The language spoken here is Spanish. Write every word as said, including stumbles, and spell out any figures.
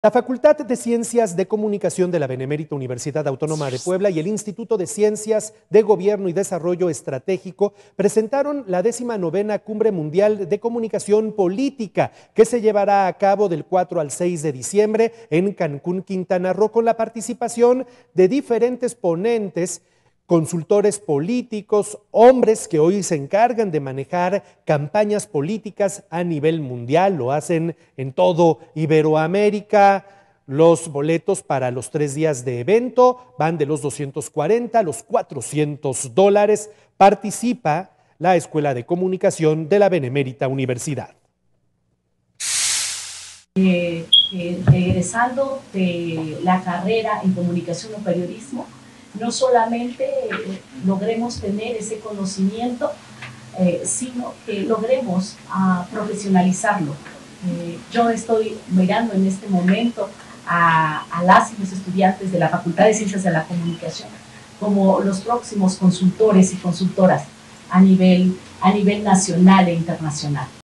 La Facultad de Ciencias de Comunicación de la Benemérita Universidad Autónoma de Puebla y el Instituto de Ciencias de Gobierno y Desarrollo Estratégico presentaron la décima novena Cumbre Mundial de Comunicación Política, que se llevará a cabo del cuatro al seis de diciembre en Cancún, Quintana Roo, con la participación de diferentes ponentes, consultores políticos, hombres que hoy se encargan de manejar campañas políticas a nivel mundial, lo hacen en todo Iberoamérica. Los boletos para los tres días de evento van de los doscientos cuarenta a los cuatrocientos dólares. Participa la Escuela de Comunicación de la Benemérita Universidad. Eh, eh, egresando de la carrera en Comunicación o Periodismo, no solamente eh, logremos tener ese conocimiento, eh, sino que logremos uh, profesionalizarlo. Eh, yo estoy mirando en este momento a, a las y los estudiantes de la Facultad de Ciencias de la Comunicación como los próximos consultores y consultoras a nivel, a nivel nacional e internacional.